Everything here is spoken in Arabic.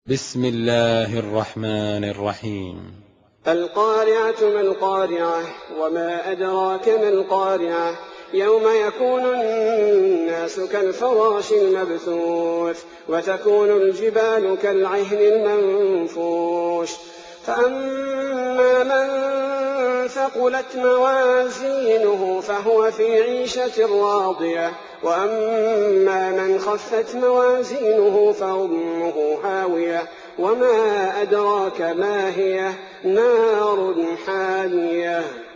بسم الله الرحمن الرحيم. القارعة ما القارعة وما أدراك ما القارعة يوم يكون الناس كالفراش المبثوث وتكون الجبال كالعهن المنفوش فأما من ثقلت موازينه فهو في عيشة راضية وأما من خفت موازينه فأمه هاوية وما أدراك ما هي نار حامية.